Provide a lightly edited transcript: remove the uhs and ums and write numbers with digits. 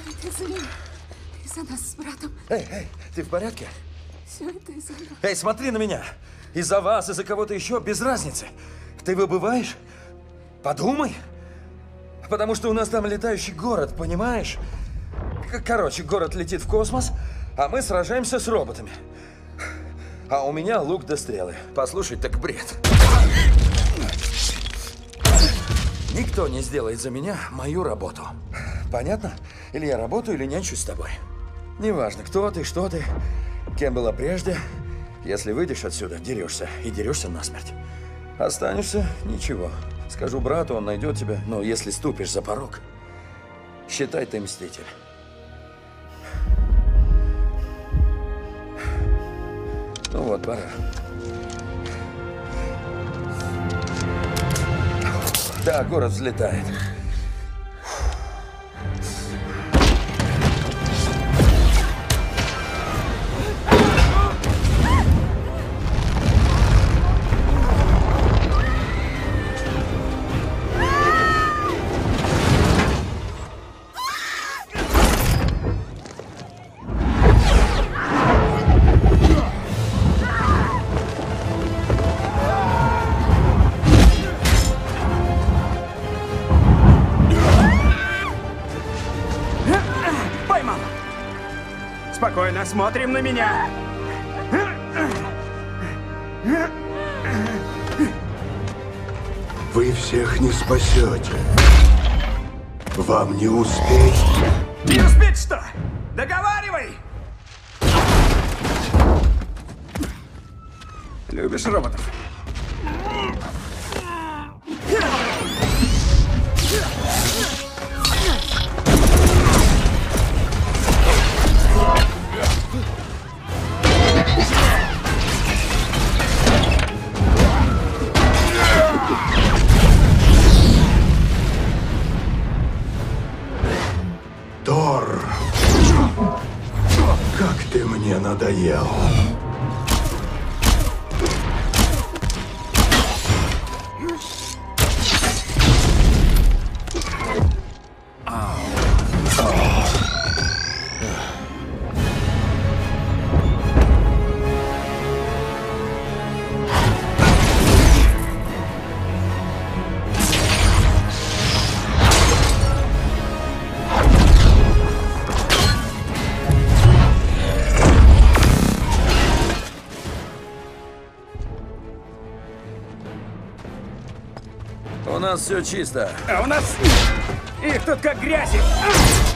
Это из-за меня. Из-за нас с братом. Эй, ты в порядке? Все это из-за нас. Эй, смотри на меня. Из-за вас, из-за кого-то еще, без разницы. Ты выбываешь? Подумай. Потому что у нас там летающий город, понимаешь? Короче, город летит в космос, а мы сражаемся с роботами. А у меня лук да стрелы. Послушай, так бред. Никто не сделает за меня мою работу. Понятно? Или я работаю, или нянчусь с тобой. Неважно, кто ты, что ты, кем была прежде. Если выйдешь отсюда, дерешься. И дерешься насмерть. Останешься – ничего. Скажу брату, он найдет тебя. Но если ступишь за порог, считай, ты мститель. Ну вот, пора. Да, город взлетает. Спокойно, смотрим на меня. Вы всех не спасете. Вам не успеть. Не успеть что? Договаривай! Любишь роботов? Тор, как ты мне надоел. У нас все чисто. А у нас их тут как грязи.